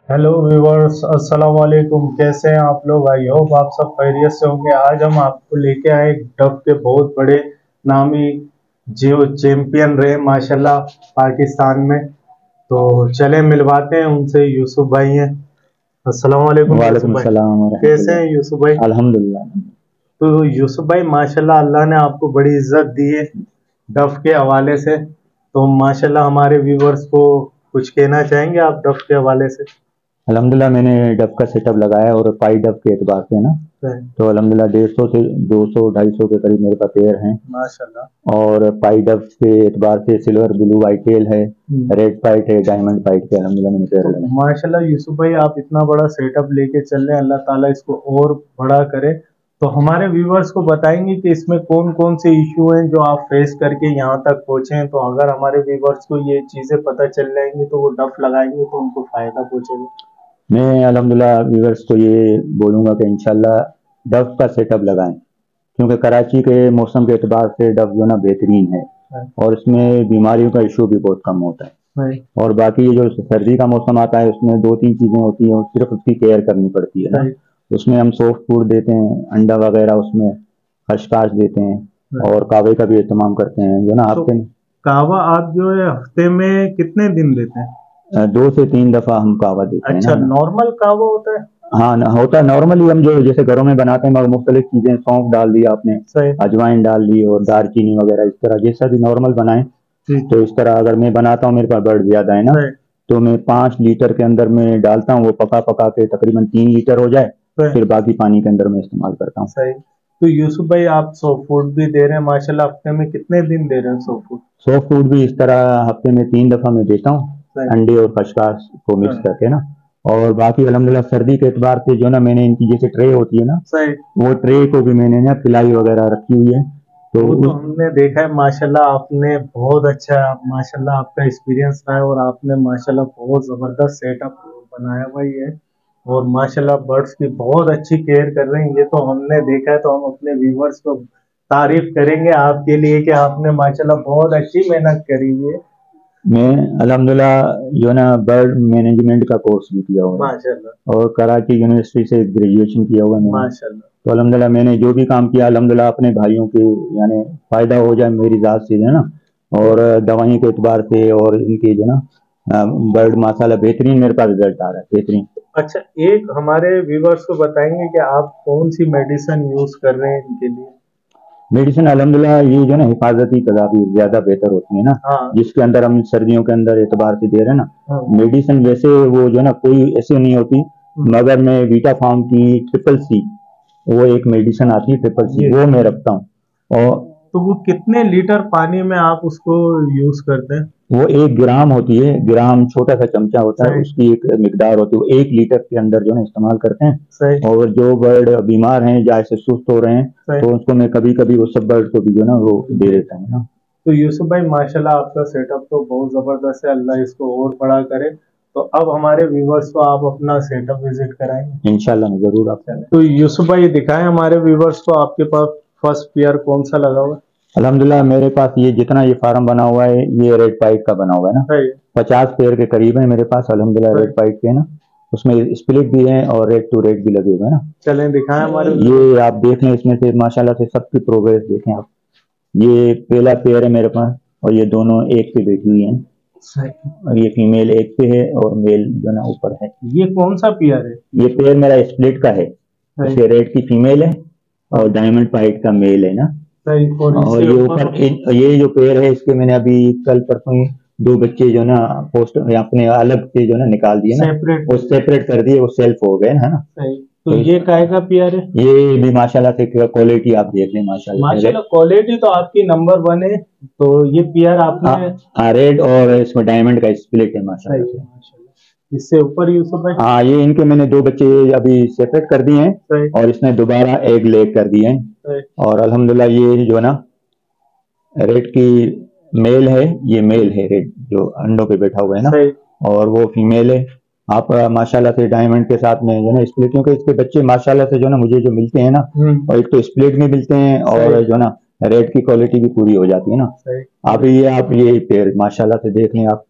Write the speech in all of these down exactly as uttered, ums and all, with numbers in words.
Hello viewers, अस्सलाम वालेकुम। कैसे हैं आप लोग? आई होप आप सब खैरियत से होंगे। आज हम आपको लेके आए डब के बहुत बड़े नामी जो चैंपियन रहे माशाल्लाह पाकिस्तान में। तो चले मिलवाते हैं उनसे। यूसुफ भाई हैं। अस्सलाम वालेकुम यूसुफ वालेकुम भाई। सलाम कैसे वरहमतुल्लाह। हैं यूसुफ भाई? अल्हम्दुलिल्लाह। तो यूसुफ भाई माशाल्लाह अल्लाह ने आपको बड़ी इज्जत दी है डफ के हवाले से। तो माशाल्लाह हमारे व्यूवर्स को कुछ कहना चाहेंगे आप डफ के हवाले से? अल्हम्दुलिल्लाह मैंने डब का सेटअप लगाया और पाई डब के एतबार से ना, तो अल्हम्दुलिल्लाह डेढ़ सौ से दो सौ ढाई सौ के करीब मेरे पास पेयर हैं। माशाल्लाह। और पाई डब के एतबार से सिल्वर ब्लू वाइट टेल है, रेड पाइट है, डायमंड पाइट के अल्हम्दुलिल्लाह मैंने पेयर तो लगाए। माशाल्लाह यूसुफ भाई, आप इतना बड़ा सेटअप लेके चल रहे हैं, अल्लाह ताला इसको और बड़ा करे। तो हमारे व्यूवर्स को बताएंगे कि इसमें कौन कौन से इशू हैं जो आप फेस करके यहाँ तक पहुंचे हैं। तो अगर हमारे व्यूवर्स को ये चीजें पता चल जाएंगी तो वो डफ लगाएंगे तो उनको फायदा पहुंचेगा। मैं अल्हम्दुलिल्लाह व्यूअर्स को ये बोलूँगा कि इंशाल्लाह डब का सेटअप लगाएं, क्योंकि कराची के मौसम के एतबार से डब जो ना बेहतरीन है और इसमें बीमारियों का इशू भी बहुत कम होता है। और बाकी ये जो सर्दी का मौसम आता है उसमें दो तीन चीज़ें होती हैं, सिर्फ उसकी केयर करनी पड़ती है ना। उसमें हम सॉफ्ट फूड देते हैं, अंडा वगैरह, उसमें खशकाश देते हैं और कावे का भी एहतमाम करते हैं जो ना हफ्ते में। कहवा आप जो है हफ्ते में कितने दिन देते हैं? अ, दो से तीन दफा हम कावा देते हैं अच्छा, ना। नॉर्मल कहवा होता है? हाँ न, होता है नॉर्मली। हम जो जैसे घरों में बनाते हैं मगर मुख्तलिफ चीजें, सौंफ डाल दी आपने, सही। अजवाइन डाल दी और दालचीनी वगैरह, इस तरह जैसा भी नॉर्मल बनाए। तो इस तरह अगर मैं बनाता हूँ, मेरे पास बर्ड ज्यादा है ना, तो मैं पाँच लीटर के अंदर में डालता हूँ, वो पका पका के तकरीबन तीन लीटर हो जाए, फिर बाकी पानी के अंदर में इस्तेमाल करता हूँ। सही। तो यूसुफ भाई, आप सॉफ्ट फूड भी दे रहे हैं माशाल्लाह। हफ्ते में कितने दिन दे रहे हैं सॉफ्ट फूड? सॉफ्ट फूड भी इस तरह हफ्ते में तीन दफा मैं देता हूँ, अंडे और खशकाश को मिक्स करके ना। और बाकी अल्हम्दुलिल्लाह सर्दी के एतबार से जो ना मैंने इनकी जैसे ट्रे होती है ना, सही। वो ट्रे को भी मैंने ना पिलाई वगैरह रखी हुई है। तो वो तो हमने देखा है माशाल्लाह। आपने बहुत अच्छा, माशाल्लाह आपका एक्सपीरियंस रहा है और आपने माशाल्लाह बहुत जबरदस्त सेटअप बनाया हुआ ही है। और माशाल्लाह बर्ड्स की बहुत अच्छी केयर कर रहे हैं, ये तो हमने देखा है। तो हम अपने व्यूवर्स को तारीफ करेंगे आपके लिए कि आपने माशाल्लाह बहुत अच्छी मेहनत करी हुई है। मैं अल्हम्दुलिल्लाह जो ना बर्ड मैनेजमेंट का कोर्स भी किया हुआ है माशाल्लाह। और कराची यूनिवर्सिटी से ग्रेजुएशन किया हुआ है माशाल्लाह। तो अल्हम्दुलिल्लाह मैंने जो भी काम किया अल्हम्दुलिल्लाह अपने भाइयों के यानी फायदा हो जाए मेरी जात से है ना। और दवाइयों के एतबार से और इनके जो ना बर्ड माशाल्लाह बेहतरीन मेरे पास रिजल्ट आ रहा है, बेहतरीन। अच्छा, एक हमारे व्यूवर्स को बताएंगे कि आप कौन सी मेडिसिन यूज कर रहे हैं इनके लिए? मेडिसिन अल्हम्दुलिल्लाह ये जो ना हिफाजती तदाबीर ज्यादा बेहतर होती है ना। हाँ। जिसके अंदर हम सर्दियों के अंदर एतबार से दे रहे हैं ना। हाँ। मेडिसिन वैसे वो जो ना कोई ऐसी नहीं होती, मगर मैं वीटा फार्म की ट्रिपल सी, वो एक मेडिसिन आती है ट्रिपल सी, वो मैं रखता हूँ। और तो वो कितने लीटर पानी में आप उसको यूज करते हैं? वो एक ग्राम होती है, ग्राम छोटा सा चमचा होता है, उसकी एक मिकदार होती है, वो एक लीटर के अंदर जो है इस्तेमाल करते हैं। सही। और जो बर्ड बीमार हैं या ऐसे सुस्त हो रहे हैं तो उसको मैं कभी कभी वो सब बर्ड को भी जो ना वो दे देता हूँ ना। तो यूसुफ भाई माशाल्लाह आपका सेटअप तो बहुत जबरदस्त है, अल्लाह इसको और बड़ा करे। तो अब हमारे व्यूवर्स को आप अपना सेटअप विजिट कराएंगे? इंशाल्लाह मैं जरूर आपको। तो यूसुफ भाई दिखाएं हमारे व्यूवर्स को आपके पास फर्स्ट पेयर कौन सा लगा हुआ है? अल्हम्दुलिल्लाह मेरे पास ये जितना ये फार्म बना हुआ है ये रेड पाइट का बना हुआ है ना। पचास पेयर के करीब है मेरे पास अल्हम्दुलिल्लाह रेड पाइट के ना। उसमें स्प्लिट भी है और रेड टू रेड भी लगे हुए हैं ना। चलें दिखाएं हमारे। ये आप देख लें, इसमें से माशाल्लाह से सबकी प्रोग्रेस देखें आप। ये पहला पेयर है मेरे पास और ये दोनों एक पे बैठी हुई हैं और ये फीमेल एक पे है और मेल जो ना ऊपर है। ये कौन सा पेयर है? ये पेयर मेरा स्प्लिट का है, इसके रेड की फीमेल है और डायमंड पाइट का मेल है ना। और, और ये ऊपर ये जो पेयर है इसके मैंने अभी कल परसों ही दो बच्चे जो ना पोस्ट अपने अलग से जो ना निकाल दिए ना, वो सेपरेट कर दिए, वो सेल्फ हो गए है ना। तो ये काय का पेयर है? ये भी माशाल्लाह से क्वालिटी आप देख लें, माशाल्लाह माशाल्लाह क्वालिटी तो आपकी नंबर वन है। तो ये पेयर आपने रेड और इसमें डायमंड का स्प्लिट है माशाल्लाह। इससे ऊपर यूसुफ भाई? हाँ, ये इनके मैंने दो बच्चे अभी सेपरेट कर दिए हैं और इसने दोबारा एग लेग कर दिए हैं। और अल्हम्दुलिल्लाह ये जो ना रेड की मेल है, ये मेल है रेड जो अंडों पे बैठा हुआ है ना, और वो फीमेल है। आप माशाल्लाह से डायमंड के साथ में जो ना स्प्लिट, क्योंकि इसके बच्चे माशाल्लाह से जो ना मुझे जो मिलते हैं ना, और एक तो स्प्लिट में मिलते हैं और जो ना रेड की क्वालिटी भी पूरी हो जाती है ना। आप ये आप ये पेड़ माशाल्लाह से देख लें आप।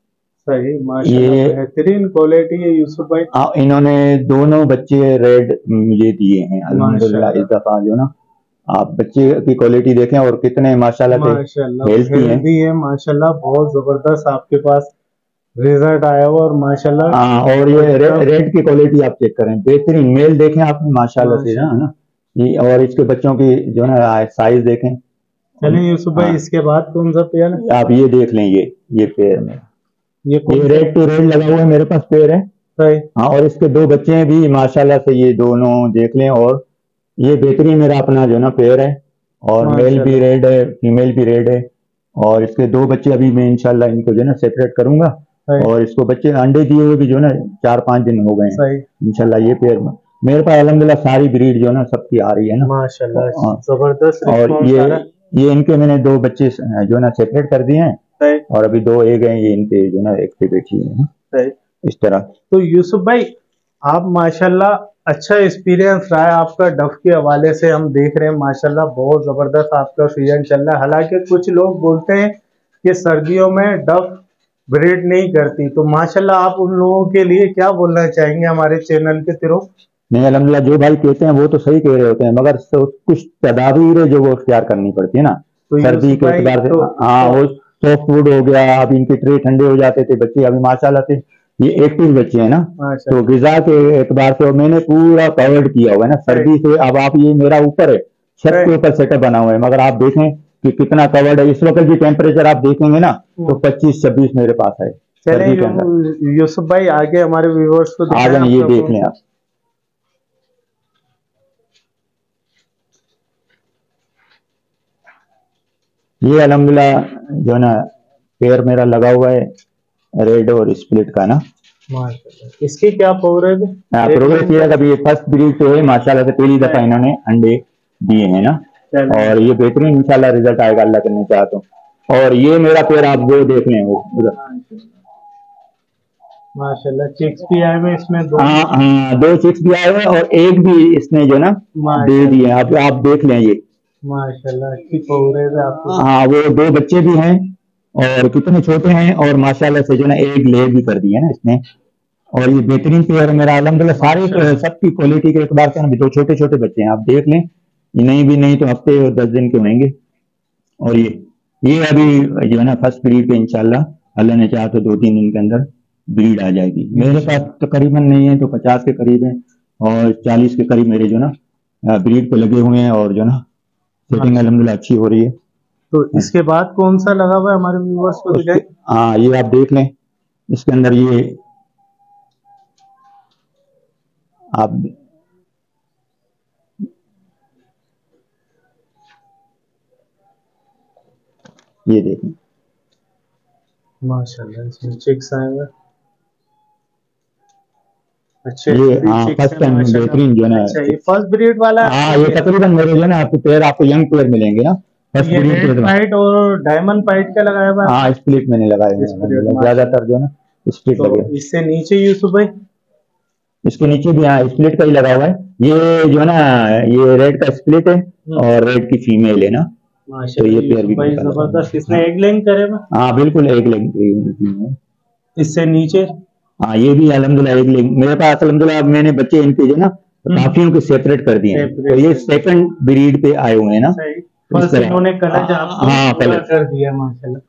सही, माशाल्लाह ये बेहतरीन क्वालिटी है यूसुफ भाई। आ, इन्होंने दोनों बच्चे रेड मुझे दिए हैं अल्हम्दुलिल्लाह। इस दफा जो ना आप बच्चे की क्वालिटी देखें और कितने माशाल्लाह से माशाल्लाह हेल्थी हैं। हेल्दी है माशाल्लाह, बहुत जबरदस्त आपके पास रिजल्ट आया हुआ और माशाल्लाह। हाँ, और ये रे, रेड की क्वालिटी आप चेक करें, बेहतरीन मेल देखें आपने माशाल्लाह से ना, है ना। ये और इसके बच्चों की जो है ना साइज देखें। चलिए यूसुफ भाई, हाँ, इसके बाद कौन सा पेयर है? आप ये देख लें, ये ये पेयर में ये कौन ये सा रेड टू रेड लगा हुआ है मेरे पास पेयर है। सही। हाँ, और इसके दो बच्चे हैं भी माशाल्लाह से, ये दोनों देख लें। और ये बेहतरीन मेरा अपना जो ना पेयर है, और मेल भी रेड है, फीमेल भी रेड है। और इसके दो बच्चे अभी मैं इंशाल्लाह इनको जो ना सेपरेट करूंगा, और इसको बच्चे अंडे दिए हुए भी जो ना चार पांच दिन हो गए हैं इंशाल्लाह। ये पेयर में मेरे पास अल्हम्दुलिल्लाह सारी ब्रीड जो ना सबकी आ रही है ना माशाल्लाह, जबरदस्त। और ये ये इनके मैंने दो बच्चे जो ना सेपरेट कर दिए हैं, और अभी दो एग हैं, ये इनके जो ना एक पे बैठी है इस तरह। तो यूसुफ भाई, आप माशाल्लाह अच्छा एक्सपीरियंस रहा है आपका डफ के हवाले से, हम देख रहे हैं माशाल्लाह बहुत जबरदस्त आपका सीजन चल रहा है। हालांकि कुछ लोग बोलते हैं कि सर्दियों में डफ ब्रीड नहीं करती, तो माशाल्लाह आप उन लोगों के लिए क्या बोलना चाहेंगे हमारे चैनल के थ्रू? नहीं, अल्हम्दुलिल्लाह जो भाई कहते हैं वो तो सही कह रहे होते हैं, मगर कुछ तदाबीर है जो वो इख्तियार करनी पड़ती है ना। तो सर्दी के एतबार से, हाँ, वो सॉफ्ट फूड हो गया, अब इनके ट्रे ठंडे हो जाते थे बच्चे, अभी माशाल्लाह से ये एक्टिव बच्चे हैं ना, तो गिजा के एतबार से मैंने पूरा कवर्ड किया हुआ है ना सर्दी से। अब आप ये मेरा ऊपर है, छत के ऊपर सेटअप बना हुआ है, मगर आप देखें कि कितना कवर्ड है। इस वक्त भी टेम्परेचर आप देखेंगे ना तो पच्चीस छब्बीस मेरे पास है। चलिए यूसुफ भाई, आगे हमारे व्यूअर्स को आ जाए, ये देख लें आप। ये अल्हम्दुलिल्लाह जो है ना पेयर मेरा लगा हुआ है रेड और स्प्लिट का ना। माशाल्लाह, इसकी क्या प्रोग्रेस है? प्रोग्रेस ये अभी फर्स्ट ब्रीड पे है माशाल्लाह से, पहली दफा इन्होंने अंडे दिए हैं ना, और ये बेहतरीन इंशाल्लाह रिजल्ट आएगा अल्लाह करने चाहे तो। और ये मेरा पेयर आप वो देख लें, वो माशाल्लाह चिक्स भी आए हुए इसमें, दो हाँ हाँ दो चिक्स भी आए हुए और एक भी इसने जो ना दे दिए, आप आप देख लें ये माशाल्लाह अच्छी प्रोग्रेस है आपको। हाँ, वो दो बच्चे भी हैं और कितने छोटे हैं, और माशाल्लाह से जो ना एक ले भी कर दिया ना इसने। और ये बेहतरीन पेयर है मेरा अल्हम्दुलिल्लाह, सारे सबकी क्वालिटी के एतबार से ना, दो छोटे छोटे बच्चे हैं, आप देख लें। ये नहीं भी नहीं तो हफ्ते और दस दिन के होंगे। और ये ये अभी जो है ना फर्स्ट ब्रीड पे इंशाल्लाह अल्लाह ने चाहा तो दो तीन दिन के अंदर ब्रीड आ जाएगी। मेरे पास तकरीबन नहीं है तो पचास के करीब है, और चालीस के करीब मेरे जो ना ब्रीड पे लगे हुए हैं, और जो ना सेटिंग अल्हम्दुलिल्लाह अच्छी हो रही है। तो इसके बाद कौन सा लगा हुआ है हमारे व्यूअर्स को दिखाएं? हाँ, ये आप देख लें, इसके अंदर ये आप ये देखें माशाल्लाह इसमें चिक्स आए हुए अच्छे। ये हाँ फर्स्ट टाइम बेहतरीन जो है। अच्छा, ये फर्स्ट ब्रीड वाला है? हाँ, ये तकरीबन मेरे जो है ना आपको पेयर आपको यंग पेयर मिलेंगे ना। फर्स्ट ये रेड पाइट और डायमंड पाइट का लगाया हुआ है? हाँ, स्प्लिट मैंने लगाए हुए हैं ज्यादातर जो है ना स्प्लिट लगे। इससे नीचे यूसुफ भाई, इसके नीचे भी हाँ स्प्लिट का ही लगा हुआ है। ये जो है ना ये रेड का स्प्लिट है और रेड की फीमेल है ना, तो ये पेयर भी जबरदस्त। इसने एग लेंग करे हुए? हाँ बिल्कुल एग लेंग। इससे नीचे हाँ, ये भी अल्हम्दुलिल्लाह एग लेंग मेरे पास अल्हम्दुलिल्लाह। मैंने बच्चे इनके जो ना काफियों को सेपरेट कर दिए हैं, तो ये सेकंड ब्रीड पे आए हुए हैं ना। फर्स्ट इन्होंने कलर हाँ कलर कर दिया माशाल्लाह।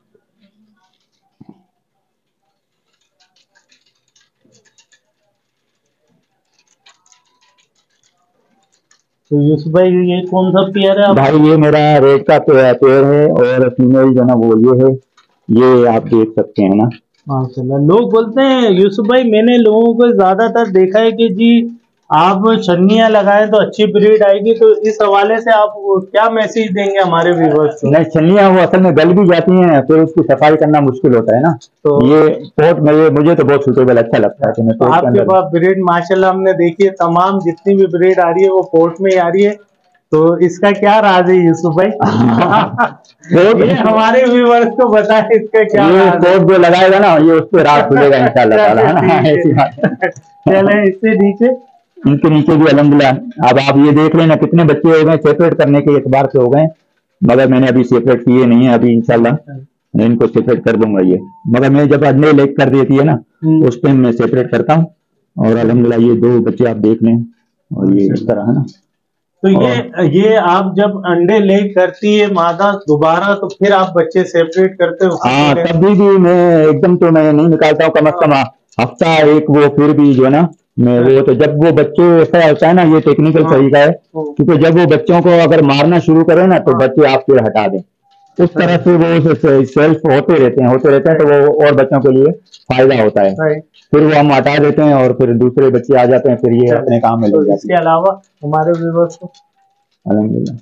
तो यूसुफ भाई, ये कौन सा पेयर है भाई? ये मेरा रेड का पेयर है, और फीमेल जो ना वो ये है, ये आप देख सकते हैं ना माशाल्लाह। लोग बोलते हैं यूसुफ भाई, मैंने लोगों को ज्यादातर देखा है कि जी आप छन्नियां लगाएं तो अच्छी ब्रीड आएगी, तो इस हवाले से आप क्या मैसेज देंगे हमारे व्यूअर्स को? नहीं, छन्नियां वो असल में गल भी जाती हैं, फिर उसकी सफाई करना मुश्किल होता है ना, तो ये पोर्ट में ये मुझे तो बहुत सूटेबल अच्छा लगता है। तो तो आपके पास ब्रीड माशाल्लाह हमने देखी है, तमाम जितनी भी ब्रीड आ रही है वो पोर्ट में ही आ रही है, तो इसका क्या राज है यूसुफ भाई? ये हमारे व्यूअर्स को बताएं इसका क्या राज है? जो लगाएगा ना ये उस पर राज खुलेगा इंशाल्लाह ताला। ऐसी बात। चले इससे नीचे, इनके नीचे भी अल्हम्दुलिल्लाह। अब आप ये देख लेना कितने बच्चे हो गए, सेपरेट करने के एतबार से हो गए, मगर मैंने अभी सेपरेट किए नहीं है अभी इंशाल्लाह। मैं इनको सेपरेट कर दूंगा ये, मगर मैं जब अंडे लेग कर देती है ना उस टाइम मैं सेपरेट करता हूँ। और अल्हम्दुलिल्लाह ये दो बच्चे आप देख लें, और ये इस तरह है ना। तो ये ये आप जब अंडे ले करती है मादा दोबारा, तो फिर आप बच्चे सेपरेट करते हो? हाँ, तभी भी मैं एकदम तो मैं नहीं निकालता हूँ, कम से कम हफ्ता एक वो फिर भी जो है ना मैं वो, तो जब वो बच्चे ऐसा होता है ना, ये टेक्निकल तरीका है, क्योंकि जब वो बच्चों को अगर मारना शुरू करें ना तो बच्चे आप फिर हटा दें, उस तरह से वो सेल्फ होते रहते हैं होते रहते हैं तो वो और बच्चों के लिए फायदा होता है। फिर वो हम हटा देते हैं और फिर दूसरे बच्चे आ जाते हैं, फिर ये अपने काम में लग जाते हैं। इसके अलावा हमारे व्यूअर्स को अल्हम्दुलिल्लाह,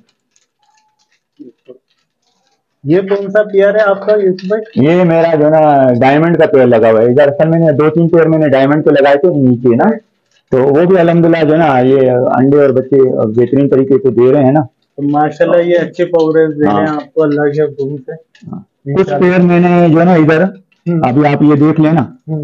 ये कौन सा पेयर है आपका यूसुफ भाई? ये मेरा जो ना डायमंड का पेयर लगा हुआ है इधर। असल मैंने दो तीन पेयर मैंने डायमंड के लगाए थे नीचे ना, तो वो भी अल्हम्दुलिल्लाह जो ना ये अंडे और बच्चे बेहतरीन तरीके से दे रहे हैं ना। तो माशाल्लाह ये अच्छे प्रोग्रेस दे रहे हैं आपको, अल्लाह के हुक्म से। कुछ पेयर मैंने जो ना इधर अभी आप ये देख लेना,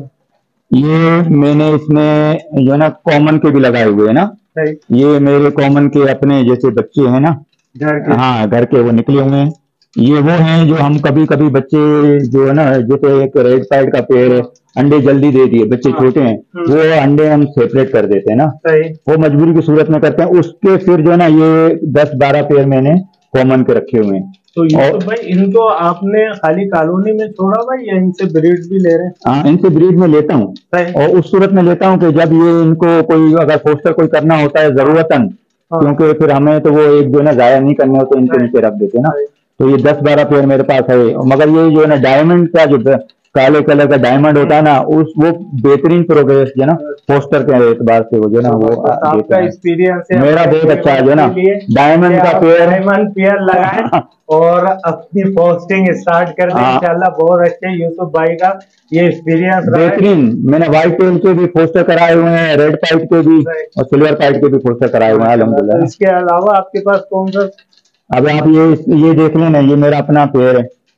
ये मैंने इसमें जो ना कॉमन के भी लगाए हुए हैं ना, ये मेरे कॉमन के अपने जैसे बच्चे हैं ना, घर के, हाँ घर के वो निकले हुए हैं। ये वो हैं जो हम कभी कभी बच्चे जो है ना, जैसे एक रेड साइड का पेड़ है, अंडे जल्दी दे दिए, बच्चे छोटे हैं, वो अंडे हम सेपरेट कर देते हैं ना, वो मजबूरी की सूरत में करते हैं। उसके फिर जो है ना ये दस बारह पेड़ मैंने कॉमन के रखे हुए हैं। तो ये तो भाई इनको आपने खाली कॉलोनी में छोड़ा भाई या इनसे ब्रीड भी ले रहे हैं? हाँ, इनसे ब्रीड में लेता हूँ, और उस सूरत में लेता हूँ कि जब ये इनको कोई अगर फोस्टर कोई करना होता है जरूरतन, क्योंकि फिर हमें तो वो एक जो है ना जाया नहीं करने होते, इनके नीचे रख देते हैं ना। तो ये दस बारह पेड़ मेरे पास है, मगर ये जो है ना डायमंड का जो काले कलर का डायमंड होता है ना, उस वो बेहतरीन प्रोग्रेस जो है ना पोस्टर के एतबार से वो जो है ना वो आपका एक्सपीरियंस है, मेरा बहुत अच्छा है जो है ना डायमंड का पेड़ डायमंड पेड़ लगाए और अपनी पोस्टिंग स्टार्ट कर दी इंशाल्लाह। बहुत अच्छे यूसुफ भाई का ये एक्सपीरियंस बेहतरीन। मैंने व्हाइट टेल के भी पोस्टर कराए हुए हैं, रेड पाइट के भी और सिल्वर पाइट के भी पोस्टर कराए हुए हैं अल्हम्दुलिल्लाह। इसके अलावा आपके पास कौन सा? अब आप ये ये देख लेना, ये मेरा अपना पेड़ है,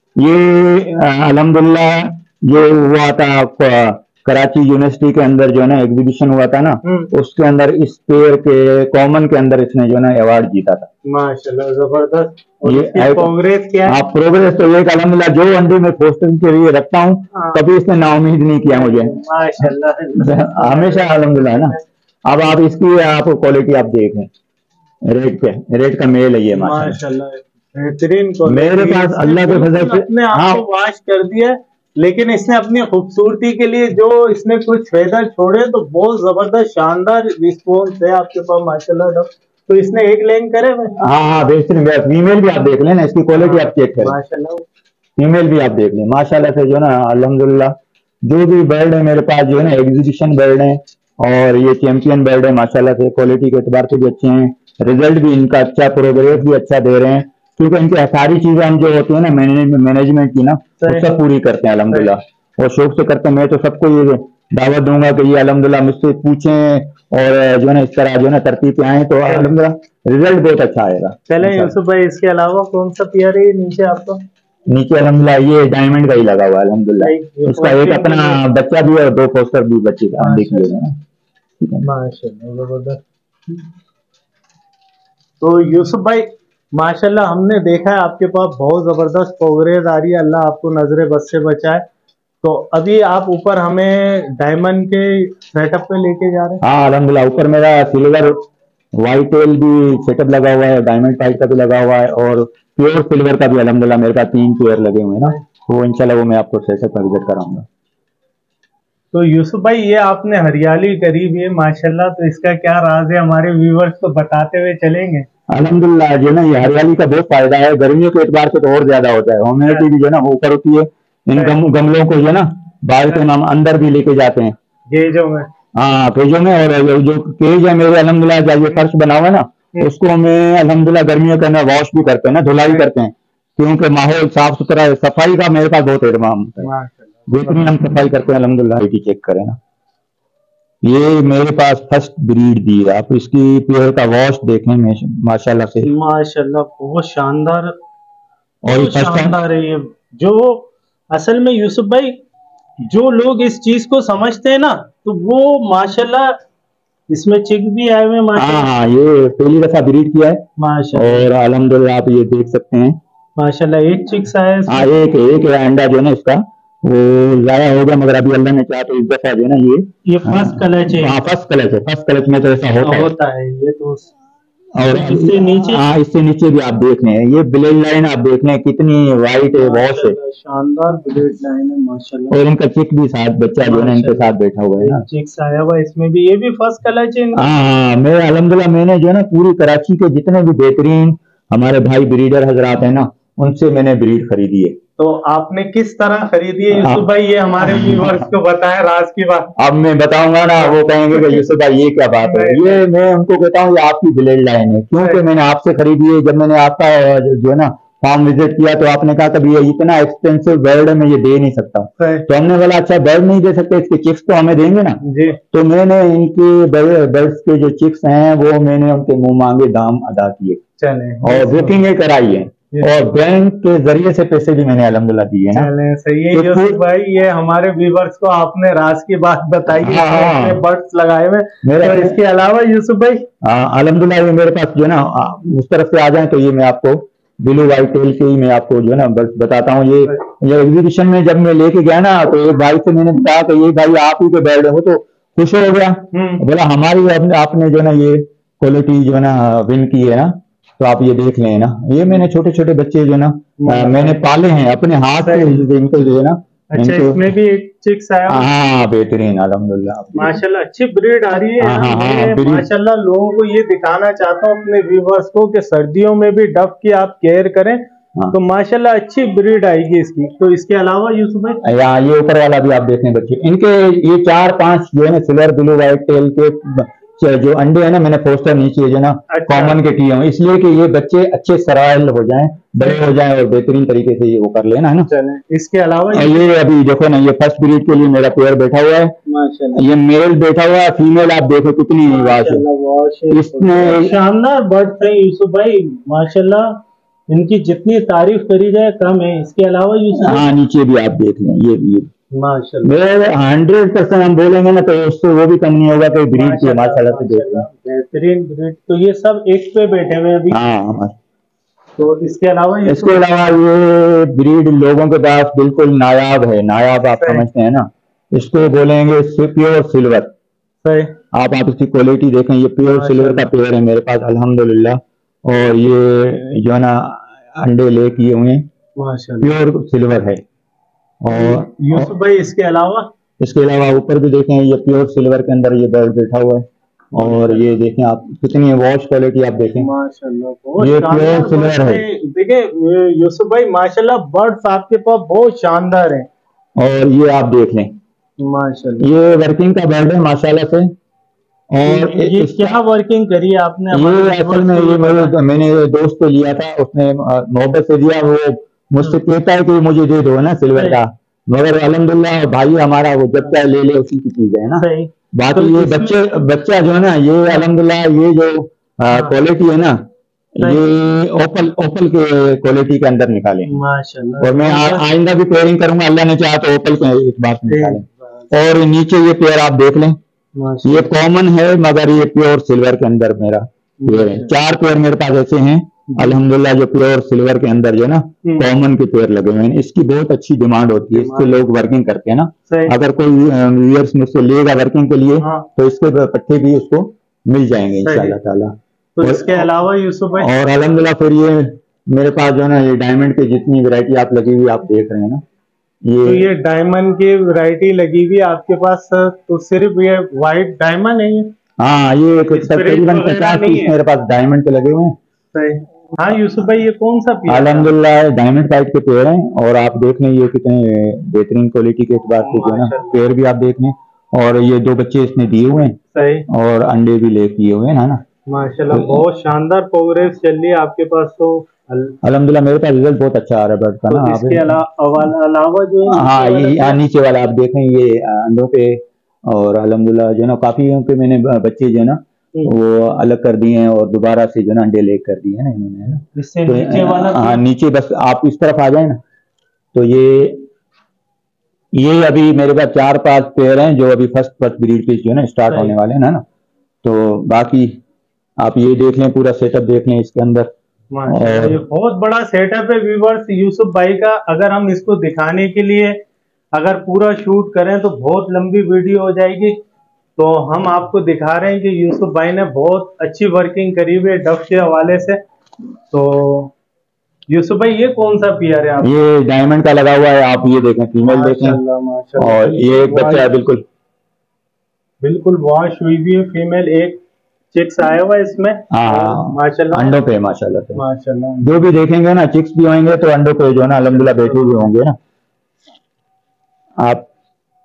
ये अल्हम्दुलिल्लाह ये हुआ था कराची यूनिवर्सिटी के अंदर जो है ना एग्जीबिशन हुआ था ना, उसके अंदर इस पेड़ के कॉमन के अंदर इसने जो है ना अवार्ड जीता था। माशाल्लाह जबरदस्त। ये प्रोग्रेस क्या है? आप प्रोग्रेस तो ये अल्हम्दुलिल्लाह जो अंडे में पोस्टर के लिए रखता हूँ कभी इसने नाउमीद नहीं किया मुझे माशाल्लाह, हमेशा अल्हम्दुलिल्लाह ना। अब आप इसकी आप क्वालिटी आप देखें, रेड पे रेड का मेल है ये माशाल्लाह बेहतरीन। मेरे पास अल्लाह के फजल से अपने आप को वॉश कर दिया, लेकिन इसने अपनी खूबसूरती के लिए जो इसने कुछ फेदर छोड़े तो बहुत जबरदस्त शानदार रिस्पॉन्स है आपके पास माशाल्लाह। तो इसने एक लेन करे। हाँ हाँ बेहतरीन। फीमेल भी आप देख लेना, इसकी क्वालिटी आप चेक करें माशाल्लाह, फीमेल भी आप देख लें माशाल्लाह से जो ना अल्हम्दुलिल्लाह। जो भी बर्ड है मेरे पास जो है ना एग्जीबिशन बर्ड है और ये चैंपियन बर्ड है माशाल्लाह से, क्वालिटी के एतबार से भी अच्छे हैं, रिजल्ट भी इनका अच्छा, प्रोग्रेस भी अच्छा दे रहे हैं, क्योंकि इनकी सारी चीजें हम जो होती है ना मैनेजमेंट की ना वो सब पूरी करते हैं अल्हम्दुलिल्लाह, और शौक से करते हैं। मैं तो सबको ये दावत दूंगा कि ये अल्हम्दुलिल्लाह मुझसे पूछें और जो है ना इस तरह जो है ना तरतीब पे आए तो अल्हम्दुलिल्लाह रिजल्ट बहुत अच्छा आएगा। चले यूसुफ भाई, इसके अलावा कौन सा पेयर है नीचे आपका? नीचे अल्हम्दुलिल्लाह ये डायमंड का ही लगा हुआ है अल्हम्दुलिल्लाह, इसका एक अपना बच्चा भी और दो पोस्टर भी बच्चे का देखिए माशाल्लाह जबरदस्त। तो यूसुफ भाई माशाल्लाह हमने देखा है आपके पास बहुत जबरदस्त प्रोग्रेस आ रही है, अल्लाह आपको नजरे बद से बचाए। तो अभी आप ऊपर हमें डायमंड के सेटअप पे लेके जा रहे हैं? हाँ अल्हम्दुलिल्लाह, ऊपर मेरा सिल्वर व्हाइट टेल भी सेटअप लगा हुआ है, डायमंड टाइप का भी लगा हुआ है और प्योर सिल्वर का भी अल्हम्दुलिल्लाह मेरे पास तीन पेयर लगे हुए हैं ना, तो इंशाल्लाह वो मैं आपको सेटअप में विजिट कराऊंगा। तो यूसुफ भाई ये आपने हरियाली करी हुई है माशाल्लाह, तो इसका क्या राज है हमारे व्यूवर्स को बताते हुए चलेंगे? अल्हम्दुलिल्लाह जो ना ये हरियाली का बहुत फायदा है, गर्मियों के एतबार से तो और ज्यादा होता है, ह्यूमिडिटी भी जो है ना ऊपर होती है। इन गम, गमलों को जो है ना बाहर से हम अंदर भी लेके जाते हैं केजों में, हाँ केजों में, और जो केज है मेरे अल्हम्दुलिल्लाह जब ये फर्श बना हुआ है ना उसको हमें अल्हम्दुलिल्लाह गर्मियों के अंदर वॉश भी करते हैं ना, धुलाई करते हैं, क्योंकि माहौल साफ सुथरा है। सफाई का मेरे पास बहुत एहतमाम होता है, बेहतरीन हम सफाई करते हैं अल्हम्दुलिल्लाह। चेक करें ना, ये मेरे पास फर्स्ट ब्रीड दी है, आप इसकी पेयर का वॉश देखें माशाल्लाह से, माशाल्लाह बहुत शानदार और शानदार है ये। जो असल में यूसुफ भाई जो लोग इस चीज को समझते हैं ना तो वो माशाल्लाह इसमें चिक भी आए हुए माशाल्लाह। हाँ हाँ ये पहली दफा ब्रीड किया है माशाल्लाह, और अल्हम्दुलिल्लाह आप ये देख सकते हैं माशाल्लाह एक चिक्स आया हाँ इसमें। एक एक अंडा जो है ना इसका वो जाया हो गया, मगर अभी अल्लाह ने चाहा तो इस दफा जो है ना ये ये फर्स्ट कलच है। हाँ फर्स्ट क्लच है, फर्स्ट क्लच में तो ऐसा होता है। होता है ये तो। और इससे नीचे हाँ इससे नीचे भी आप देख रहे हैं, ये ब्लेड लाइन आप देख रहे हैं कितनी वाइट है, वॉश है, शानदार ब्लेड लाइन है माशाल्लाह। और इनका चिक भी साथ, बच्चा जो है ना इनके साथ बैठा हुआ है ना। चिक्स आया हुआ इसमें भी, ये भी फर्स्ट कलच है। हाँ हाँ मैं अल्हम्दुलिल्लाह मैंने जो है ना पूरी कराची के जितने भी बेहतरीन हमारे भाई ब्रीडर हजरात हैं ना उनसे मैंने ब्रीड खरीदी है। तो आपने किस तरह खरीदी है यूसुफ भाई, ये हमारे व्यूअर्स को बताएं राज की बात। अब मैं बताऊंगा ना वो कहेंगे कि यूसुफ भाई ये क्या बात है, ये मैं उनको कहता हूँ ये आपकी ब्लेड लाइन है, क्योंकि मैंने आपसे खरीदी है। जब मैंने आपका जो है ना फार्म विजिट किया तो आपने कहा कभी ये इतना एक्सपेंसिव बर्ड है मैं ये दे नहीं सकता, तो हमने बोला अच्छा बर्ड नहीं दे सकते, इसके चिक्स तो हमें देंगे ना जी। तो मैंने इनके बर्ड्स के जो चिक्स हैं वो मैंने उनके मुंह मांगे दाम अदा किए, चले और बुकिंग कराई है, और बैंक के जरिए से पैसे भी मैंने अल्हम्दुलिल्लाह दिए हैं। चले सही है यूसुफ भाई, ये हमारे व्यूवर्स को आपने राज की बात बताई है, बर्ड्स लगाए हुए मेरे। तो इसके अलावा यूसुफ भाई अल्हम्दुलिल्लाह मेरे पास जो है ना उस तरफ से आ जाए तो ये मैं आपको ब्लू वाइट टेल के ही मैं आपको जो है ना बर्ड्स बताता हूँ। ये ये एग्जीबिशन में जब मैं लेके गया ना तो एक भाई से मैंने कहा कि ये भाई आप ही के बर्ड है, वो तो खुश हो गया, बोला हमारी आपने जो है ना ये क्वालिटी जो है ना विन की है ना, तो आप ये देख लें ना। ये मैंने छोटे छोटे बच्चे जो ना मैंने पाले हैं अपने हाथ से इनको जो है ना। अच्छा इसमें भी एक चिक्स आया। हाँ बेहतरीन अल्हम्दुलिल्लाह माशाल्लाह अच्छी ब्रीड आ रही है। हाँ, हाँ, मैं माशाल्लाह लोगों को ये दिखाना चाहता हूँ अपने व्यूवर्स को कि सर्दियों में भी डफ की आप केयर करें। हाँ। तो माशाल्लाह अच्छी ब्रीड आएगी इसकी। तो इसके अलावा यूसुफ भाई यहाँ ये ऊपर वाला भी आप देखें बच्चे इनके ये चार पांच जो है ना सिल्वर ब्लू व्हाइट टेल के जो अंडे है ना मैंने पोस्टर नीचे जो ना कॉमन के किए हैं, इसलिए कि ये बच्चे अच्छे सराइल हो जाएं, बड़े हो जाएं और बेहतरीन तरीके से ये वो कर लेना है ना। इसके अलावा ये अभी देखो ना ये फर्स्ट ब्रीड के लिए मेरा पेयर बैठा हुआ है माशाल्लाह, ये मेल बैठा हुआ है, फीमेल आप देखो कितनी वाश है, इसमें शानदार बर्ड है यूसुफ भाई माशाल्लाह, इनकी जितनी तारीफ करी जाए कम है। इसके अलावा यूसुफ हाँ नीचे भी आप देख लें ये भी माशाल्लाह हंड्रेड परसेंट हम बोलेंगे ना तो उससे वो भी कम नहीं होगा कि ब्रीड की माशाल्लाह से देख रहे हैं बेहतरीन ब्रीड। तो ये सब एक पे बैठे हुए अभी। हाँ तो इसके अलावा इसके अलावा ये ब्रीड लोगों के पास बिल्कुल नायाब है, नायाब आप समझते हैं ना, इसको बोलेंगे प्योर सिल्वर। आप आप इसकी क्वालिटी देखें, ये प्योर सिल्वर का पेयर है मेरे पास अल्हम्दुलिल्लाह, और ये जो है ना अंडे ले किए हुए हैं प्योर सिल्वर है। और यूसुफ भाई इसके अलावा इसके अलावा ऊपर भी देखें ये प्योर सिल्वर के अंदर ये बर्ड बैठा हुआ है, और ये देखें आप कितनी वॉश क्वालिटी आप देखें माशाल्लाह ये प्योर सिल्वर है। देखिए यूसुफ भाई माशाल्लाह बर्ड्स आपके पास बहुत शानदार है, और ये आप देख लें माशाल्लाह ये वर्किंग का बर्ड है माशाल्लाह से। और ये क्या वर्किंग करी है आपने? ये असल में ये मेरे मैंने दोस्त को लिया था, उसने मोहब्बत से दिया, वो मुझसे कहता है कि मुझे दे दो ना सिल्वर का, मगर अल्हम्दुलिल्लाह भाई हमारा वो जब चाहे ले ले उसी की चीज है ना। बाकी ये बच्चे बच्चा जो है ना ये अल्हम्दुलिल्लाह ये जो क्वालिटी है ना ये ओपल ओपल के क्वालिटी के अंदर निकाले माशाल्लाह, और मैं आइंदा भी पेयरिंग करूंगा अल्लाह ने चाहा तो ओपल के इस बात में निकालें। और नीचे ये पेयर आप देख लें ये कॉमन है मगर ये प्योर सिल्वर के अंदर मेरा पेयर है। चार पेयर मेरे पास ऐसे हैं अल्हम्दुलिल्लाह जो प्योर सिल्वर के अंदर जो ना कॉमन के पेयर लगे हुए हैं। इसकी बहुत अच्छी डिमांड होती है, इससे लोग वर्किंग करते हैं ना। अगर कोई व्यूअर्स मुझसे लेगा वर्किंग के लिए हाँ। तो इसके पट्टे भी उसको मिल जाएंगे इंशाल्लाह ताला। तो और, इसके अलावा यूसुफ भाई और अल्हम्दुलिल्लाह फिर ये मेरे पास जो है ना ये डायमंड की जितनी वैरायटी आप लगी हुई आप देख रहे हैं ना, ये तो ये डायमंड की वैरायटी लगी हुई आपके पास, तो सिर्फ ये व्हाइट डायमंड है? हाँ ये तकरीबन पचास पीस मेरे पास डायमंड के लगे हुए हैं। हाँ यूसुफ भाई ये कौन सा पेयर? अल्हम्दुलिल्लाह डायमंड टाइप के पेयर हैं, और आप देख लें ये कितने बेहतरीन क्वालिटी के एतबार से जो है ना पेयर भी आप देख लें, और ये दो बच्चे इसने दिए हुए हैं सही, और अंडे भी ले किए हुए हैं ना माशाल्लाह। तो, बहुत शानदार प्रोग्रेस चल रही है आपके पास, तो अल्हम्दुलिल्लाह मेरे पास रिजल्ट बहुत अच्छा आ रहा है बर्ड का ना। इसके अलावा जो हाँ ये नीचे वाला आप देखें ये अंडों पे, और अल्हम्दुलिल्लाह जो है ना काफी पे मैंने बच्चे जो है ना वो अलग कर दिए हैं, और दोबारा से जो ना अंडे लेग कर दिए हैं ना इन्होंने है ना। इससे तो नीचे वाला हाँ नीचे बस आप इस तरफ आ जाए ना, तो ये ये अभी मेरे पास चार पांच पेयर हैं जो अभी फर्स्ट फर्स्ट ब्रीड पे जो है ना स्टार्ट होने वाले हैं ना ना। तो बाकी आप ये देख लें पूरा सेटअप देख लें इसके अंदर, माशाल्लाह, और ये बहुत बड़ा सेटअप है व्यूवर्स यूसुफ भाई का। अगर हम इसको दिखाने के लिए अगर पूरा शूट करें तो बहुत लंबी वीडियो हो जाएगी। तो हम आपको दिखा रहे हैं कि यूसुफ भाई ने बहुत अच्छी वर्किंग करी हुई है डफ के हवाले से। तो यूसुफ भाई ये कौन सा पियर है आप? ये डायमंड का लगा हुआ है, आप ये देखें, फीमेल देखें। माशाल्लाह माशाल्लाह, और ये एक बच्चा है, बिल्कुल बिल्कुल वॉश हुई भी है फीमेल। एक चिक्स आया हुआ है इसमें। हाँ, माशाल्लाह अंडों पे माशाल्लाह पे माशाल्लाह। जो भी देखेंगे ना, चिक्स भी होंगे तो अंडों पे जो है ना अल्हम्दुलिल्लाह बैठे हुए होंगे ना। आप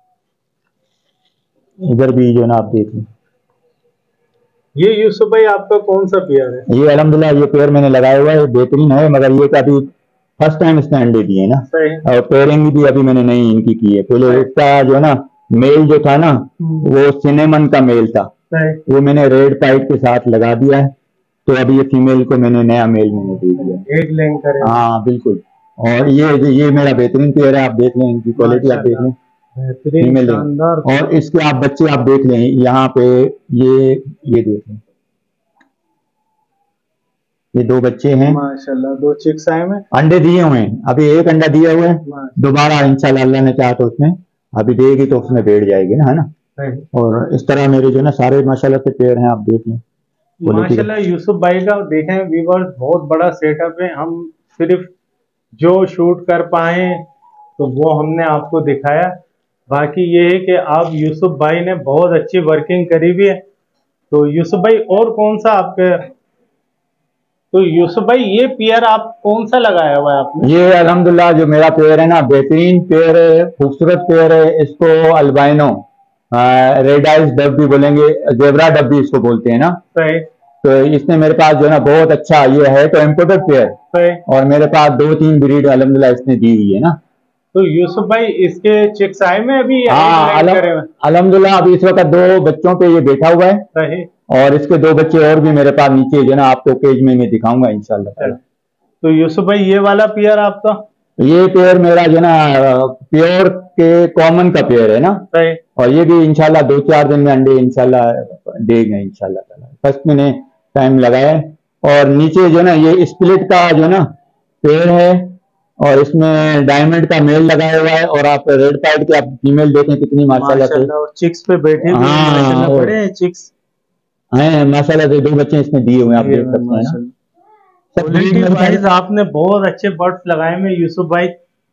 इधर भी जो है ना आप देख लें। ये यूसुफ भाई आपका कौन सा पेयर है? ये अल्हम्दुलिल्लाह ये पेयर मैंने लगाया हुआ है, बेहतरीन है, मगर ये अभी फर्स्ट टाइम इसने अंडे दिए ना। सही। और पेयरिंग भी अभी मैंने नहीं इनकी की है। पहले इसका जो है ना मेल जो था ना वो सिनेमन का मेल था, वो मैंने रेड पाइट के साथ लगा दिया है। तो अभी ये फीमेल को मैंने नया मेल मैंने दे दिया। एक लिंक करें। हाँ बिल्कुल। और ये ये मेरा बेहतरीन पेयर है, आप देख लें इनकी क्वालिटी, आप देख लें फीमेल है। और इसके आप बच्चे आप देख लें यहाँ पे, ये ये देख लें, ये दो बच्चे हैं माशाल्लाह, दो चिक्स आए हैं, अंडे दिए हुए हैं। अभी एक अंडा दिया हुआ है, दोबारा इंशाल्लाह अल्लाह ने चाहा तो उसमें अभी देगी तो उसमें बैठ जाएगी ना, है ना। और इस तरह मेरे जो ना सारे माशाल्लाह से पेयर हैं, आप देख लें। माशाल्लाह यूसुफ भाई का देखें व्यूअर्स बहुत बड़ा सेटअप है। हम सिर्फ जो शूट कर पाए तो वो हमने आपको दिखाया। बाकी ये है कि आप यूसुफ भाई ने बहुत अच्छी वर्किंग करी हुई है। तो यूसुफ भाई और कौन सा आपके, तो यूसुफ भाई ये पेयर आप कौन सा लगाया हुआ है आपने? ये अल्हम्दुलिल्लाह जो मेरा पेयर है ना बेहतरीन पेयर है, खूबसूरत पेयर है। इसको अल्बाइनो रेड आइज डब भी बोलेंगे, जेबरा डब भी इसको बोलते हैं ना। सही। तो इसने मेरे पास जो है ना बहुत अच्छा, ये है तो इम्पोर्टेड पेयर, और मेरे पास दो तीन ब्रीड अल्हम्दुलिल्लाह इसने दी हुई है ना। तो यूसुफ भाई इसके चिक्स आए में अभी? हाँ अल्हम्दुलिल्लाह अभी इस वक्त दो बच्चों पे ये बैठा हुआ है। सही। और इसके दो बच्चे और भी मेरे पास नीचे जो ना आपको केज में मैं दिखाऊंगा इंशाल्लाह। तो यूसुफ भाई ये वाला पेयर आपका? ये पेयर मेरा जो ना प्योर के कॉमन का पेयर है ना। सही। और ये भी इंशाल्लाह दो चार दिन में अंडे इंशाल्लाह देगा इंशाल्लाह। फर्स्ट मैंने टाइम लगाया। और नीचे जो ना ये स्प्लिट का जो ना पेयर है, और इसमें डायमंड का मेल लगाया हुआ है। और आप रेड पाइट के आप फीमेल देखें कितनी माशाल्लाह से, और चिक्स पे बैठे हुए हैं। हाँ बड़े हैं चिक्स हैं माशाल्लाह से, दो बच्चे इसमें दिए हुए हैं, आप देख सकते हैं ना। क्वालिटी वाइज आपने बहुत अच्छे बर्ड्स लगाए हैं यूसुफ भाई।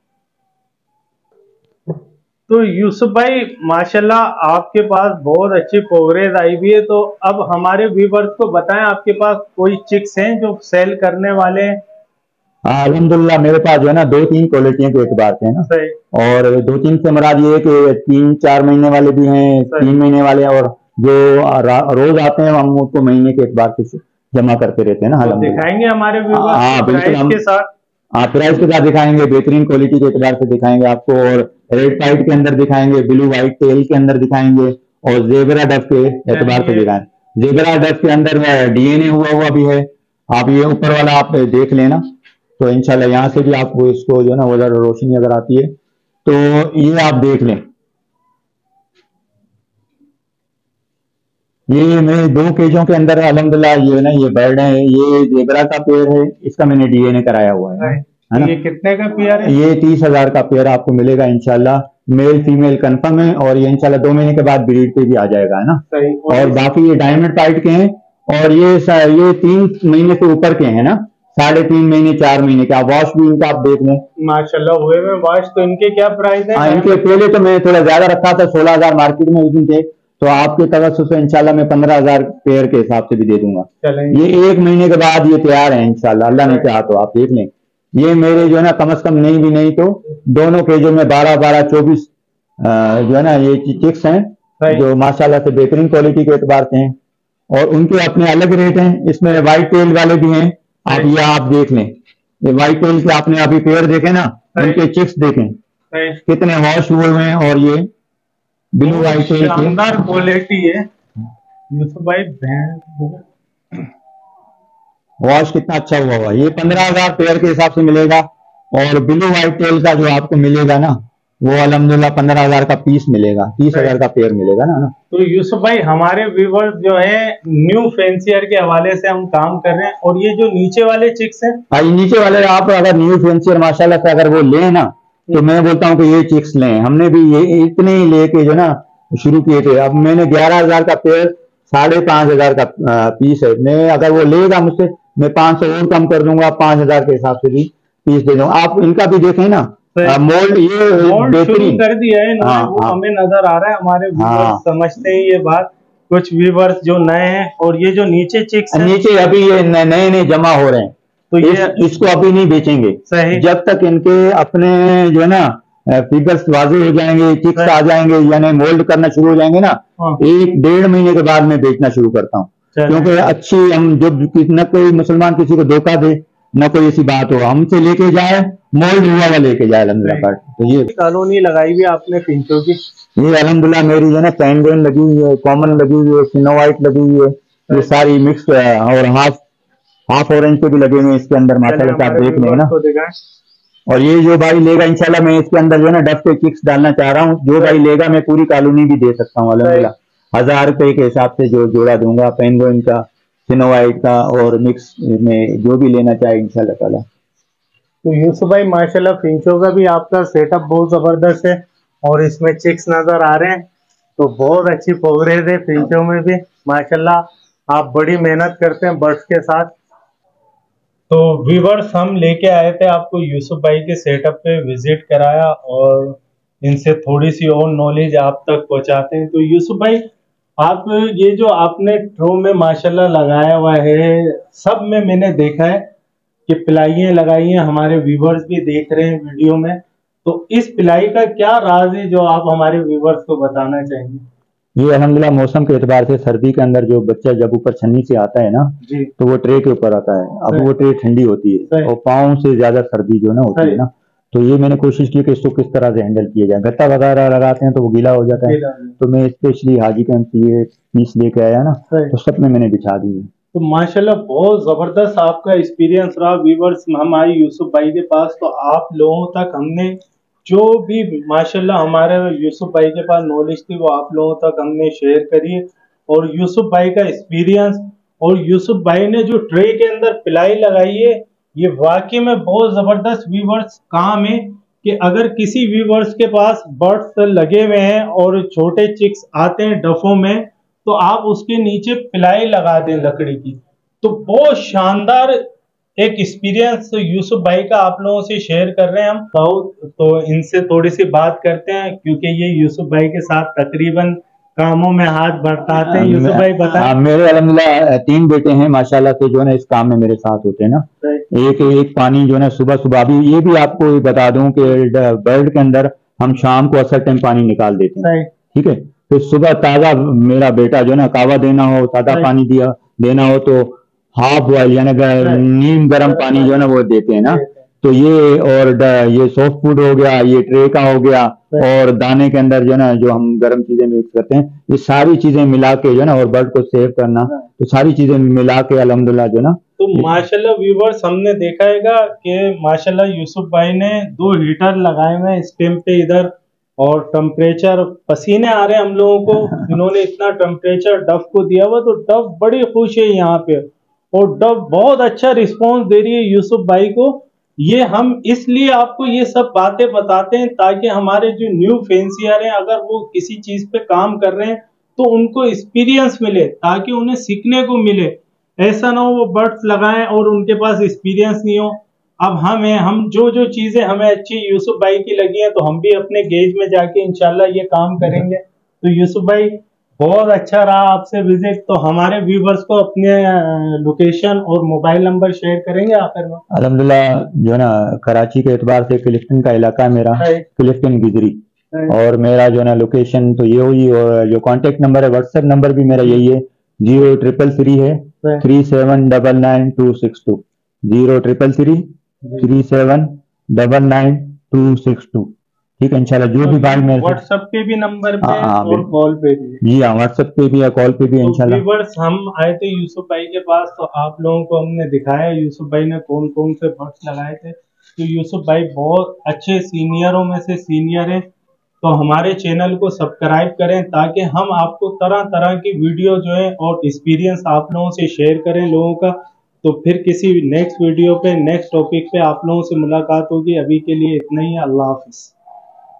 तो यूसुफ भाई माशाल्लाह आपके पास बहुत अच्छी कवरेज आई हुई है। तो अब हमारे व्यूअर्स को बताएं आपके पास कोई चिक्स हैं जो सेल करने वाले हैं? हाँ अल्हम्दुलिल्लाह मेरे पास जो है ना दो तीन क्वालिटियों के एतबार से है ना। सही। और दो तीन से मुराद ये है कि तीन चार महीने वाले भी हैं, तीन महीने वाले, और जो रोज आते हैं हम उसको महीने के एतबार से जमा करते रहते हैं ना। तो दिखाएंगे हमारे व्यूअर्स हाँ बिल्कुल, हम के साथ आप प्राइस के साथ दिखाएंगे, बेहतरीन क्वालिटी के एतबार से दिखाएंगे आपको। और रेड पाइट के अंदर दिखाएंगे, ब्लू व्हाइट टेल के अंदर दिखाएंगे, और जेबरा डफ के एतबार से दिखाएंगे। जेबरा डफ के अंदर में डीएनए हुआ हुआ भी है, आप ये ऊपर वाला आप देख लेना। तो इंशाल्लाह यहाँ से भी आपको इसको जो है ना उधर रोशनी अगर आती है तो ये आप देख लें। ये मेरे दो केजों के अंदर अल्हम्दुलिल्लाह ये ना ये बर्ड है, ये जेबरा का पेयर है, इसका मैंने डीएनए कराया हुआ है, है ना। ये कितने का पेयर है? ये तीस हजार का पेयर आपको मिलेगा इंशाल्लाह, मेल फीमेल कंफर्म है। और ये इंशाल्लाह दो महीने के बाद ब्रीड पे भी आ जाएगा, है ना। सही। और, और बाकी ये डायमंड पाइट के हैं, और ये ये तीन महीने से ऊपर के हैं ना, साढ़े तीन महीने चार महीने का। वॉश भी इनका आप देख लें माशाल्लाह हुए में वॉश। तो इनके क्या प्राइस है? हाँ इनके पहले तो मैं थोड़ा ज्यादा रखा था, सोलह हजार मार्केट में उस दिन थे, तो आपके तवज्जो से इंशाल्लाह मैं पंद्रह हजार पेयर के हिसाब से भी दे दूंगा। ये एक महीने के बाद ये तैयार है इंशाल्लाह, अल्लाह ने चाहा तो आप देख लें। ये मेरे जो है ना कम से कम नहीं भी नहीं तो दोनों केजों में बारह बारह चौबीस जो है ना ये चिक्स हैं जो माशाल्लाह से बेहतरीन क्वालिटी के एतबार से हैं। और उनके अपने अलग रेट हैं। इसमें व्हाइट टेल वाले भी हैं, आप ये आप देख लें। ये व्हाइट टेल के आपने अभी पेयर देखे ना, उनके चिक्स देखें कितने वॉश हुए हुए हैं। और ये ब्लू व्हाइट टेल शानदार क्वालिटी है यूसुफ भाई। वॉश कितना अच्छा हुआ हुआ। ये पंद्रह हजार पेयर के हिसाब से मिलेगा। और ब्लू व्हाइट टेल का जो आपको मिलेगा ना वो अल्हम्दुलिल्लाह पंद्रह हजार का पीस मिलेगा, तीस हजार का पेयर मिलेगा ना ना। तो यूसुफ भाई हमारे व्यूवर्स जो है न्यू फैंसियर के हवाले से हम काम कर रहे हैं, और ये जो नीचे वाले चिक्स हैं, हाँ नीचे वाले आप अगर न्यू फैंसियर माशाल्लाह से अगर वो लें ना तो मैं बोलता हूँ कि ये चिक्स लें। हमने भी ये इतने ही लेके जो ना शुरू किए थे। अब मैंने ग्यारह हजार का पेयर साढ़े पांच हजार का पीस है। मैं अगर वो लेगा मुझसे मैं पांच सौ और कम कर दूंगा, पांच हजार के हिसाब से भी पीस दे दूंगा। आप इनका भी देखें ना मोल्ड, ये बेहतरीन कर दिया है इन्होंने। हाँ, वो हाँ, हमें नजर आ रहा है, हमारे व्यूवर्स हाँ, समझते हैं ये बात, कुछ व्यूवर्स जो नए हैं। और ये जो नीचे चिक्स हैं, नीचे अभी ये नए नए जमा हो रहे हैं, तो ये इस, इसको अभी नहीं बेचेंगे सही जब तक इनके अपने जो है ना फिगर्स वाजे हो जाएंगे, चिक्स आ जाएंगे, यानी मोल्ड करना शुरू हो जाएंगे ना, एक डेढ़ महीने के बाद मैं बेचना शुरू करता हूँ। क्योंकि अच्छी हम जब न कोई मुसलमान किसी को धोखा दे, न कोई ऐसी बात हो, हमसे लेके जाए मोल्ड हुआ हुआ लेके जाए अल्हम्दुलिल्लाह। तो ये कॉलोनी लगाई हुई आपने फिंचों की, ये अल्हम्दुलिल्लाह मेरी जो है पेंगुइन लगी हुई है, कॉमन लगी हुई है, स्नो व्हाइट लगी हुई है, ये सारी मिक्स है। और हाफ हाफ ऑरेंज पे भी लगे हुए हैं इसके अंदर माशाल्लाह से, आप देख लेंगे ना। और ये जो भाई लेगा इंशाल्लाह मैं इसके अंदर जो है ना डफ के चिक्स डालना चाह रहा हूँ। जो भाई लेगा मैं पूरी कॉलोनी भी दे सकता हूँ अल्हम्दुलिल्लाह। हजार रुपए के हिसाब से जो जोड़ा दूंगा, पेंगुइन का, स्नो व्हाइट का, और मिक्स में जो भी लेना चाहे इंशाल्लाह ताला। तो यूसुफ भाई माशाल्लाह फिंचों का भी आपका सेटअप बहुत जबरदस्त है, और इसमें चिक्स नजर आ रहे हैं, तो बहुत अच्छी प्रोग्रेस है फिंचों में भी माशाल्लाह। आप बड़ी मेहनत करते हैं बर्ड्स के साथ। तो व्यूवर्स हम लेके आए थे आपको यूसुफ भाई के सेटअप पे विजिट कराया, और इनसे थोड़ी सी और नॉलेज आप तक पहुंचाते हैं। तो यूसुफ भाई आप ये जो आपने ट्रो में माशाल्लाह लगाया हुआ है, सब में मैंने देखा है कि पिलाइयाँ लगाई हैं, हमारे व्यूवर्स भी देख रहे हैं वीडियो में। तो इस पिलाई का क्या राज है जो आप हमारे व्यूवर्स को बताना चाहेंगे? ये अल्हम्दुलिल्लाह मौसम के एतबार से सर्दी के अंदर जो बच्चा जब ऊपर छन्नी से आता है ना जी, तो वो ट्रे के ऊपर आता है। अब वो ट्रे ठंडी होती है और पाँव से ज्यादा सर्दी जो ना होती है ना, तो ये मैंने कोशिश की कि इसको किस तरह से हैंडल किया जाए। गत्ता वगैरह लगाते हैं तो वो गीला हो जाता है, तो मैं स्पेशली हाजी कैंप से ये पीस लेके आया ना, तो सब में मैंने बिछा दी है। तो माशाल्लाह बहुत जबरदस्त आपका एक्सपीरियंस रहा। व्यूवर्स हम आए यूसुफ भाई के पास, तो आप लोगों तक हमने जो भी माशाल्लाह हमारे यूसुफ भाई के पास नॉलेज थी वो आप लोगों तक हमने शेयर करी है। और यूसुफ भाई का एक्सपीरियंस, और यूसुफ भाई ने जो ट्रे के अंदर पिलाई लगाई है, ये वाकई में बहुत जबरदस्त व्यूवर्स काम है। कि अगर किसी व्यूवर्स के पास बर्ड्स लगे हुए हैं और छोटे चिक्स आते हैं डफों में, तो आप उसके नीचे पिलाई लगा दें लकड़ी की, तो बहुत शानदार एक एक्सपीरियंस यूसुफ भाई का आप लोगों से शेयर कर रहे हैं हम। तो इनसे थोड़ी सी बात करते हैं, क्योंकि ये यूसुफ भाई के साथ तकरीबन कामों में हाथ बटाते हैं। यूसुफ भाई बताएं। मेरे अल्हम्दुलिल्लाह तीन बेटे हैं माशाल्लाह से, जो है ना इस काम में मेरे साथ होते हैं ना। एक एक पानी जो है ना सुबह सुबह, अभी ये भी आपको बता दूं कि बर्ड के अंदर हम शाम को असर टाइम पानी निकाल देते हैं, ठीक है। फिर सुबह ताजा मेरा बेटा जो है ना कावा देना हो, सादा पानी दिया देना हो तो हाफ बॉयल यानी नीम गर्म पानी जो है ना वो देते हैं ना। तो ये और ये सॉफ्ट फूड हो गया, ये ट्रे का हो गया, और दाने के अंदर जो है ना जो हम गर्म चीजें मिक्स करते हैं, ये सारी चीजें मिला के जो है ना, और बर्ड को सेव करना, तो सारी चीजें मिला के अल्हम्दुलिल्लाह जो ना। तो माशाल्लाह व्यूवर्स हमने देखा हैगा कि माशाल्लाह यूसुफ भाई ने दो हीटर लगाए हुए हैं स्टेम पे इधर, और टेम्परेचर पसीने आ रहे हैं हम लोगों को। इन्होंने इतना टेम्परेचर डफ को दिया हुआ, तो डफ बड़ी खुश है यहाँ पे, और डफ बहुत अच्छा रिस्पॉन्स दे रही है यूसुफ भाई को। ये हम इसलिए आपको ये सब बातें बताते हैं ताकि हमारे जो न्यू फैंसियर हैं, अगर वो किसी चीज पे काम कर रहे हैं तो उनको एक्सपीरियंस मिले, ताकि उन्हें सीखने को मिले। ऐसा ना हो वो बर्ड्स लगाएं और उनके पास एक्सपीरियंस नहीं हो। अब हम हैं, हम जो जो चीजें हमें अच्छी यूसुफ भाई की लगी हैं, तो हम भी अपने गेज में जाके इंशाल्लाह ये काम करेंगे। तो यूसुफ भाई बहुत अच्छा रहा आपसे विजिट। तो हमारे व्यूवर्स को अपने लोकेशन और मोबाइल नंबर शेयर करेंगे आखिर में? अल्हम्दुलिल्लाह जो है ना कराची के एतबार से क्लिफ्टन का इलाका है मेरा, क्लिफ्टन गिजरी, और मेरा जो है ना लोकेशन तो ये हुई, और जो कांटेक्ट नंबर है व्हाट्सएप नंबर भी मेरा यही है, जीरो ट्रिपल थ्री है three seven double nine two six two, zero triple three three seven double nine two six two. ठीक है इंशाल्लाह। जो भी भाई मेरे व्हाट्सएप पे भी नंबर पे और कॉल पे भी, जी हाँ व्हाट्सएप पे भी या कॉल पे भी इंशाल्लाह। व्यूअर्स हम आए थे यूसुफ भाई के पास, तो आप लोगों को हमने दिखाया यूसुफ भाई ने कौन कौन से बर्ड्स लगाए थे। तो यूसुफ भाई बहुत अच्छे सीनियरों में से सीनियर है। तो हमारे चैनल को सब्सक्राइब करें ताकि हम आपको तरह तरह की वीडियो जो है और एक्सपीरियंस आप लोगों से शेयर करें लोगों का। तो फिर किसी नेक्स्ट वीडियो पे नेक्स्ट टॉपिक पे आप लोगों से मुलाकात होगी। अभी के लिए इतना ही। अल्लाह हाफिज।